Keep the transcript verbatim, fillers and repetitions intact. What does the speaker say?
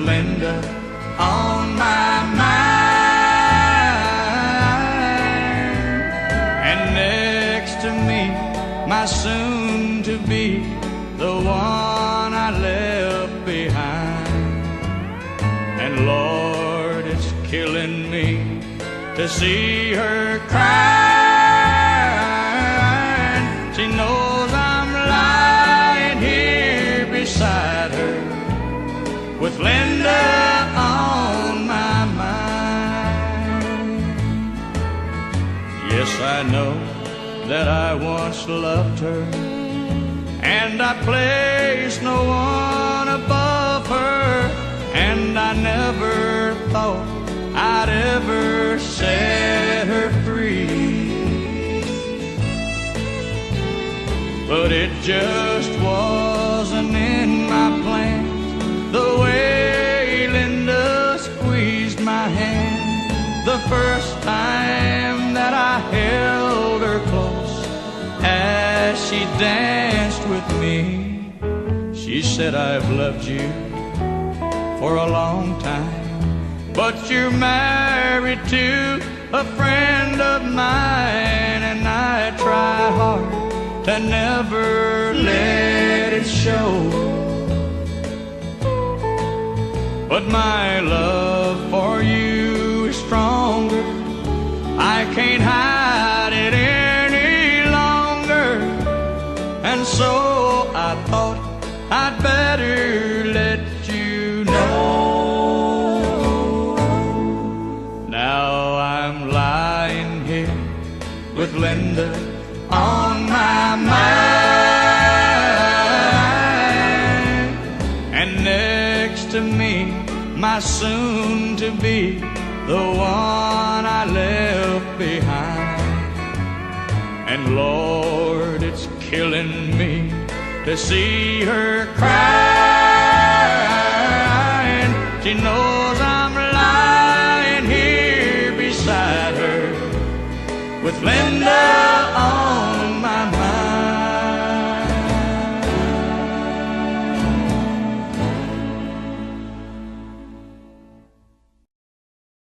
Linda on my mind. And next to me, my soon-to-be, the one I left behind. And Lord, it's killing me to see her crying. She knows I'm lying here beside her with Linda on my mind. Yes, I know that I once loved her, and I placed no one above her, and I never thought I'd ever set her free. But it just wasn't in my plans, the way Linda squeezed my hand the first time that I held her close as she danced with me. She said, I've loved you for a long time, but you're married to a friend of mine, and I try hard to never let it show. But my love for you is stronger, I can't hide it any longer, and so I thought I'd better let you know. Now I'm lying here with Linda on my mind, and next to me, my soon-to-be, the one I left behind. And Lord, it's killing me to see her cry.